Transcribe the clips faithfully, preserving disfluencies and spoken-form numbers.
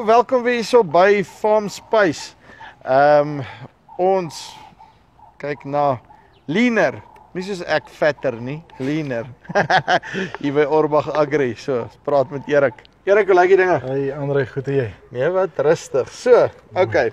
Hallo, welkom weer so by Farm Space. Ehm um, ons kyk na leaner. Nie soos ek vetter nie, leaner. Hier by Orbach Agri. So, praat met Erik. Erik, hoe lyk die dinge? Hey Andre, goed en jy? Nee, wat rustig. So, okay.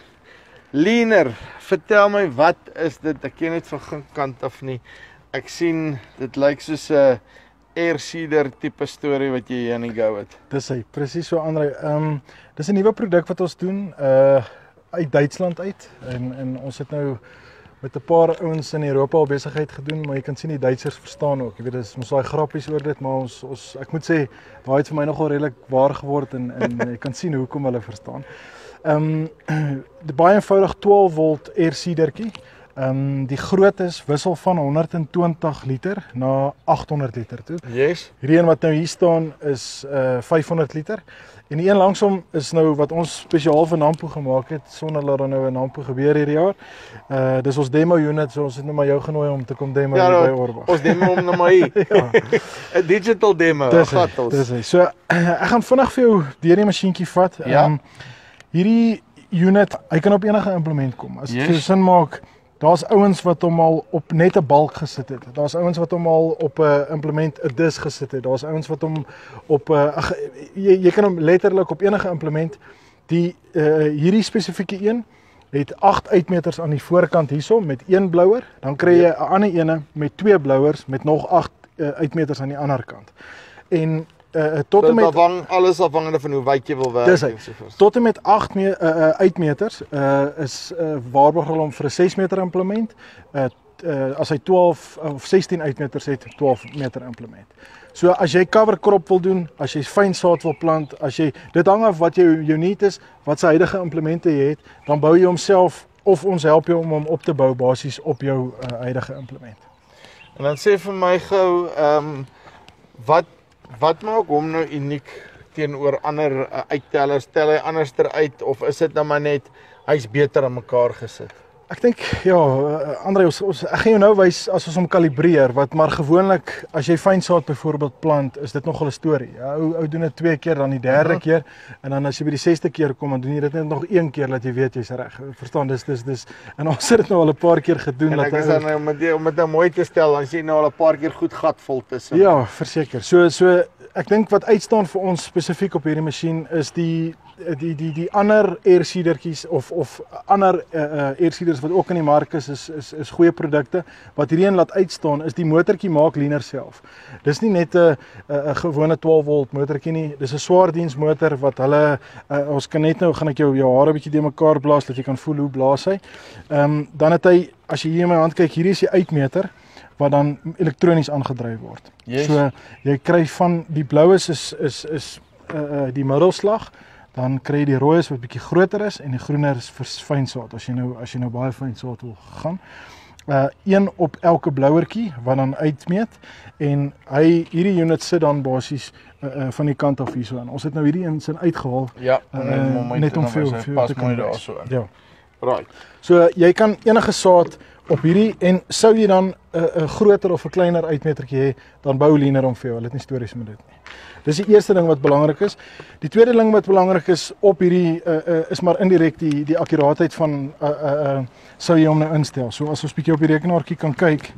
Leaner, vertel my, wat is dit? Ek ken dit van geen kant af nie. Ek sien dit lyk soos 'n air seeder tipe storie wat jy hier in die go het. Dis hy, presies so Andre. Ehm um, dis 'n nuwe produk wat ons doen uh uit Duitsland uit en en ons het nou met 'n paar ouens in Europa al besigheid gedoen, maar jy kan sien die Duitsers verstaan ook. Jy weet, dis mos daai grappies oor dit, maar ons ons ek moet sê, daai het vir my nogal redelik waar geword en en jy kan sien hoekom hulle verstaan. Ehm um, die baie eenvoudig twaalf volt air seedertjie. Ehm um, die grootte is wissel van honderd en twintig liter na agt honderd liter toe. Yes. Hierdie een wat nou hier staan is uh vyfhonderd liter. En die een langsom is nou wat ons spesiaal vir Nampo gemaak het sonder dat daar nou 'n Nampo gebeur hierdie jaar. Uh dis ons demo unit, so ons het nou maar jou genooi om te kom demo ja, hier by Orbach. Ons demo hom nou maar hier. ja. 'n Digital demo. Dis hy, dis hy. So ek gaan vinnig vir jou deur die masjienkie vat. Ja. Um, hierdie unit, hy kan op enige implement kom. As dit yes. vir jou sin maak, daar's ouens wat hom al op net 'n balk gesit het. Daar's ouens wat hom al op 'n implement 'n dis gesit het. Daar's ouens wat hom op 'n ag jy, jy kan hom letterlik op enige implement. Die uh, hierdie spesifieke een het agt uitmeters aan die voorkant hierso met een blouer, dan kry jy 'n ander ene met twee blouers met nog agt uh, uitmeters aan die ander kant. En Uh, tot en met afhang, alles afhangende van hoe wyd jy wil werk. Dis hy. Tot en met agt me, uh, uh, uitmeters uh, is uh, waarborg hulle om vir 'n ses meter implement. Uh, uh, as hy twaalf of sestien uitmeters het, twaalf meter implement. So as jy cover crop wil doen, as jy fyn saad wil plant, as jy dit hang af wat jou jou need is, wat se huidige implemente jy het, dan bou jy homself of ons help jou om hom op te bou basies op jou uh, huidige implement. En dan sê vir my gou, ehm um, wat Wat maak hom nou uniek teenoor ander uh, uittellers? Tel hy anderster uit of is dit nou maar net hy's beter aan mekaar gesit? Ek dink ja, uh, Andre, ons, ons ek gaan jou nou wys as ons hom kalibreer, wat maar gewoonlik as jy fyn saad byvoorbeeld plant, is dit nogal 'n storie. Ja, ou ou doen dit twee keer, dan die derde uh -huh. keer en dan as jy by die sesde keer kom, dan doen jy dit net nog een keer dat jy weet jy's reg. Verstaan, dis dis dis en ons het dit nou al 'n paar keer gedoen. En dat ek is dan nou om dit om dit nou mooi te stel, dan sien jy nou al 'n paar keer goed gatvol tussen. Ja, verseker. So so ek dink wat uitstaan vir ons spesifiek op hierdie masjien is die die die die ander air seedertjies of of ander uh, uh, air seeders wat ook in die mark is is is, is goeie produkte. Wat hierdie een laat uitstaan is die motortjie maak leaner self. Dis nie net 'n 'n gewone twaalf volt motortjie nie. Dis 'n swaar diensmotor wat hulle uh, ons kan net nou gaan ek jou jou hare 'n bietjie de mekaar blaas dat jy kan voel hoe blaas hy. Ehm um, dan het hy, as jy hier in my hand kyk, hierdie is die uitmeter wat dan elektronies aangedryf word. Yes. So jy kry van die blaues is is is uh, uh, die middelslag, dan kry jy die rooies wat bietjie groter is en die groener is vir fyn saad as jy nou as jy nou baie fyn saad wil gaan. Uh een op elke blouertjie wat dan uitmeet en hy hierdie unit sit dan basies uh, uh, van die kant af hierso aan. Ons het nou hierdie een sin uitgehaal. Ja, uh, net om veel veel te kan daarso in. Ja. Right. So jy kan enige saad op hierdie en sou jy dan 'n uh, 'n uh, groter of 'n kleiner uitmetertjie hê, dan bou leaner om vir jou. Hulle het nie stories met dit nie. Dis die eerste ding wat belangrik is. Die tweede ding wat belangrik is op hierdie uh, uh, is maar indirek die die akkuraatheid van uh, uh, uh, sou jy hom nou instel. So as ons bietjie op die rekenaartjie kan kyk,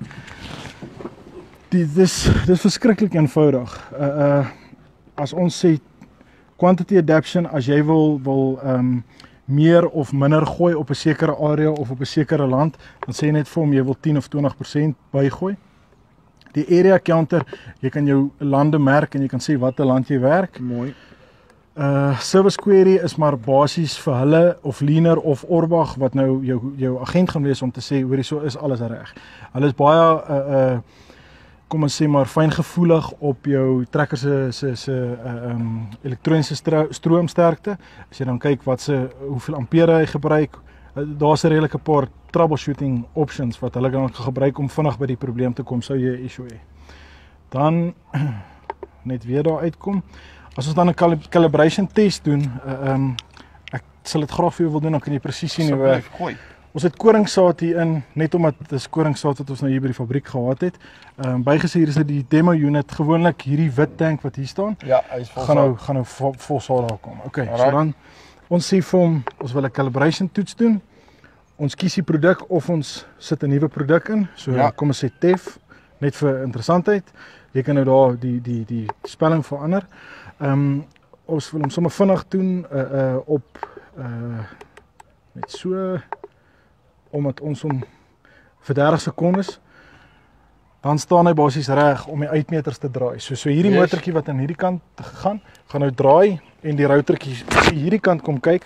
die dis dis verskriklik eenvoudig. Uh uh as ons sê quantity adaptation, as jy wil wil ehm um, meer of minder gooi op 'n sekere area of op 'n sekere land, dan sê jy net vir hom jy wil tien of twintig persent bygooi. Die area counter, jy kan jou lande merk en jy kan sê watter land jy werk. Mooi. Uh service query is maar basies vir hulle of leaner of Orbach wat nou jou jou agent gaan wees om te sê hoorie, so is alles reg. Hulle is baie uh uh kom ons sê maar fyngevoelig op jou trekker se se se uh, um, elektroniese stroomsterkte. As jy dan kyk wat se hoeveel ampere hy gebruik, uh, daar's 'n redelike paar troubleshooting options wat hulle dan kan gebruik om vinnig by die probleem te kom sou jy 'n issue hê. Dan net weer daar uitkom. As ons dan 'n calib calibration test doen, uh, um, ek sal dit graag vir jou wil doen, dan kan jy presies sien hoe werk. Ons het koringsaad hier in, net omdat dis koringsaad wat ons nou hier by die fabriek gehad het. Ehm um, bygesê hier is dit die demo unit, gewoonlik hierdie wit tank wat hier staan. Ja, hy is vol. Gaan nou gaan nou vol, vol saad daar kom. Okay, so dan Ons sê vir hom, ons wil 'n calibration toets doen. Ons kies die produk of ons sit 'n nuwe produk in. So Ja. kom ons sê T E F, net vir interessantheid. Jy kan nou daar die die die spelling verander. Ehm um, ons wil hom sommer vinnig doen uh, uh op uh net so omdat ons hom vir dertig sekondes dan staan hy basies reg om die uitmeters te draai. So so hierdie Yes. motortjie wat aan hierdie kant gaan, gaan nou draai en die routertjie as jy hierdie kant kom kyk.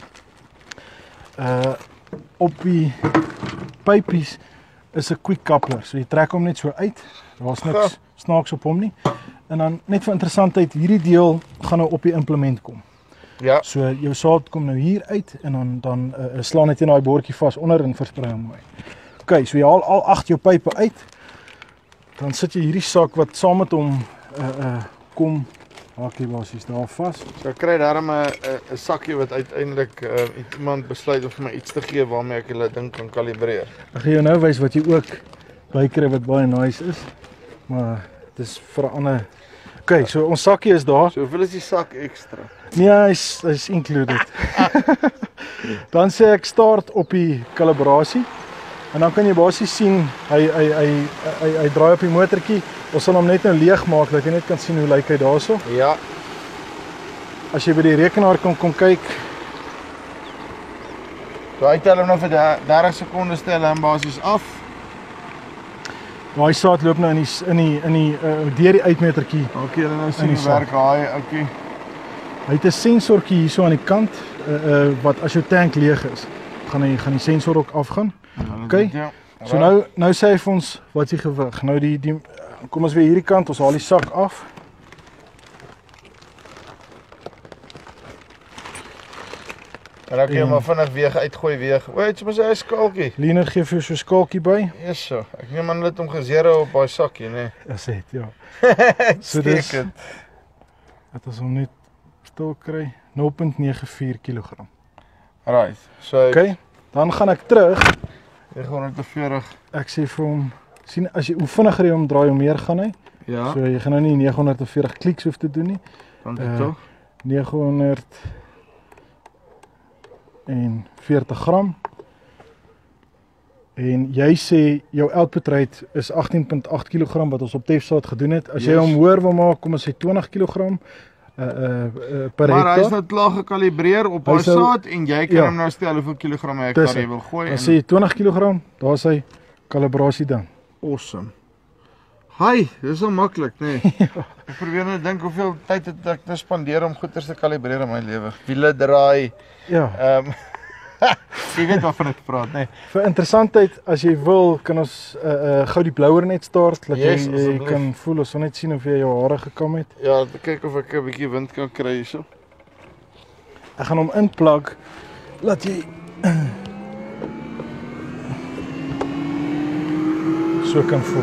Uh op die pypies is 'n quick coupler. So jy trek hom net so uit. Daar's niks Ja. snaaks op hom nie. En dan net vir interessantheid, hierdie deel gaan nou op die implement kom. Ja. So jou saad kom nou hier uit en dan dan uh, slaan net in daai bordjie vas onder en versprei hom mooi. OK, so jy haal al agt jou pype uit. Dan sit jy hierdie sak wat saam met hom uh uh kom haak jy basies daar vas. So ek kry daarom 'n 'n sakkie wat uiteindelik uh, iemand besluit om vir my iets te gee waarmee ek hulle ding kan kalibreer. Ek gaan jou nou wys wat jy ook bykry wat baie nice is. Maar dit is vir 'n ander. OK, so ons sakkie is daar. So hoeveel is die sak ekstra? Nee, hy's hy's included. Dan sê ek start op die kalibrasie. En dan kan jy basies sien hy hy hy hy hy, hy draai op die motortjie. Ons sal hom net nou leeg maak dat jy net kan sien hoe lyk hy daarso. Ja. As jy by die rekenaar kan kom kyk, So hy tel hom nou vir dertig sekondes tel hom basies af. daai saad loop nou in die in die in die uh, deur die uitmetertjie. Okay, dan nou In sien die hoe werk hy. Okay. Hy het 'n sensortjie hierso aan die kant uh, uh, wat as jou tank leeg is, gaan hy gaan die sensor ook afgaan. Okay. Ja. So nou nou sê hy vir ons wat is die gewig. Nou die die kom ons weer hierdie kant, ons haal die sak af. En dan kan jy maar vinnig weeg uitgooi weeg. O, dit is mos 'n skaaltjie. Liener gee vir jou so 'n skaaltjie by. Yes so. Ek neem aan dit om gezero op daai sakkie, né? Nee. Ja, sê dit, ja. So dis- dis Dat ons hom net stil kry, nul komma nege vier kilogram. right. So Okay, dan gaan ek terug. negenhonderdveertig. Ek sê vir hom, sien as jy hoe vinniger jy hom draai, hoe meer gaan hy. Ja. So jy gaan nou nie negenhonderdveertig kliks hoef te doen nie. Dan eh, dit tog. negenhonderdveertig gram. En jy sê jou output rate is agttien komma agt kilogram wat ons op Tefsaat gedoen het. As jy Yes. hom hoër wil maak, kom ons sê twintig kilogram uh, uh, uh, per Maar hy is hektaar. nou klaar gekalibreer op Hy daai sou- saad en jy kan ja. hom nou stel hoeveel kilogram per hektaar Dis jy het. wil gooi Dan en sê jy twintig kilogram, daar is hy kalibrasie dan. awesome. Hi, dis so maklik, nê. Nee. Ek probeer net dink hoeveel tyd het ek nou spandeer om goeders te kalibreer in my lewe. Wiele draai. Ja, Ehm um, jy weet waarvan ek praat, nê. Nee. vir interessantheid, as jy wil, kan ons uh, uh, gou die blouer net start, dat Yes, jy, jy asseblief. kan voel, ons wil net sien of jy jou hare gekam het. Ja, kyk of ek 'n bietjie wind kan kry hierso. Ek gaan hom inplug, laat jy so kan voel.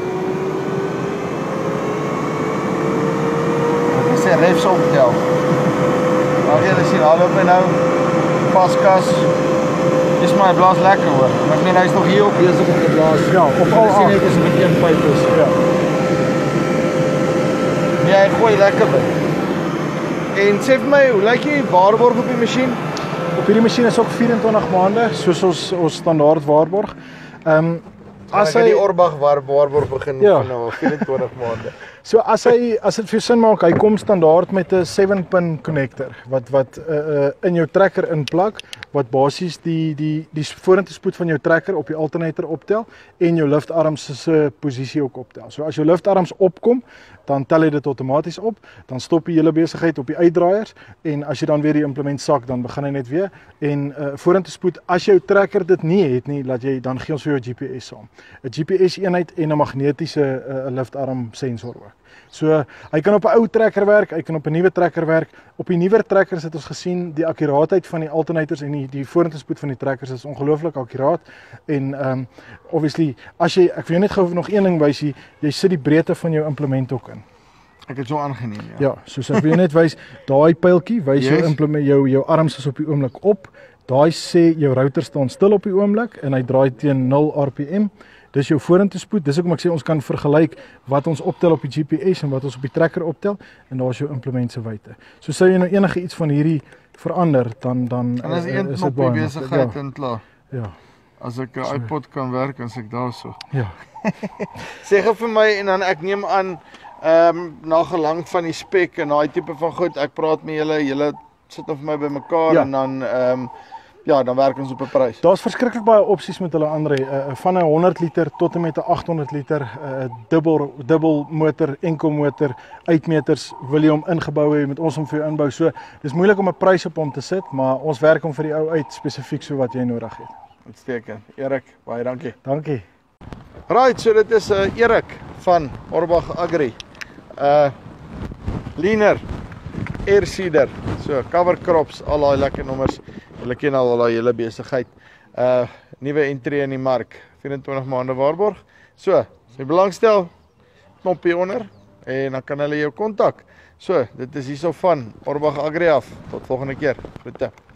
Ek sê refs optel. Maar jy sien al op en nou paskas. Dis my blaas lekker hoor. Ek meen hy's nog hier op besig om te blaas. Ja, op al sien agt. ek is met een pyp is. Ja. Nee, hy gooi lekker by. En sê vir my, hoe lyk jy waarborg op die masjien? Op hierdie masjien is ook vyf-en-twintig maande, soos ons ons standaard waarborg. Ehm um, As as hy hy die Orbach waar waarborg begin Ja. van nou al vyf-en-twintig maande. so as hy as dit vir jou sin maak, hy kom standaard met 'n sewe pin connector wat wat uh, uh, in jou trekker inplak wat basies die die die vorentoe spoed van jou trekker op die alternator optel en jou liftarms se posisie ook optel. So as jou liftarms opkom, dan tel hy dit outomaties op, dan stop die hele besigheid op die uitdraaiers en as jy dan weer die implement sak, dan begin hy net weer en uh, vorentoe spoed as jou trekker dit nie het nie, laat jy dan gee ons vir jou G P S saam. 'n G P S eenheid en 'n magnetiese uh, liftarm sensor ook. So hy kan op 'n ou trekker werk, hy kan op 'n nuwe trekker werk. Op die nuwer trekkers het ons gesien die akkuraatheid van die alternators en die die vorentoe spoed van die trekkers is ongelooflik akkuraat en um obviously as jy ek wil jou net gou nog een ding wys hier, jy sit die breedte van jou implement ook in. Ek het so aangeneem, ja. Ja, soos ek wil jou net wys, daai pyltjie wys Yes. jou implement jou jou arms is op die oomblik op. Daai sê jou router staan stil op die oomblik en hy draai teen nul R P M dis jou vorentoe spoed. Dis hoekom ek sê ons kan vergelyk wat ons optel op die G P S en wat ons op die trekker optel en daar is jou implement se wyte. So sou jy nou enige iets van hierdie verander dan dan En as uh, een is knop dit die baie besigheid ja, en klaar. ja. As ek 'n iPod kan werk, as ek daar so. Ja. Sê gou vir my en dan ek neem aan ehm um, na gelang van die spek en daai tipe van goed, ek praat met julle, julle sit dan vir my bymekaar Ja. en dan ehm um, ja, dan werk ons op 'n prys. Daar's verskriklik baie opsies met hulle Andre, uh, van 'n honderd liter tot en met 'n agt honderd liter, 'n uh, dubbel dubbel motor, enkel motor, uitmeters, wil jy hom ingebou hê met ons om vir jou inbou. So, dis moeilik om 'n prys op hom te sit, maar ons werk hom vir die ou uit spesifiek so wat jy nodig het. Uitstekend. Erik, baie dankie. Dankie. Right, so dit is 'n uh, Erik van Orbach Agri. Uh Leaner, Air Seeder, so cover crops, al daai lekker nommers. Julle ken al al daai hele besigheid. Uh nuwe entry in die mark, vyf en twintig maande waarborg. So, as jy belangstel, knop hier onder en dan kan hulle jou kontak. So, dit is hierso van Orbach Agri af. Tot volgende keer. Groete.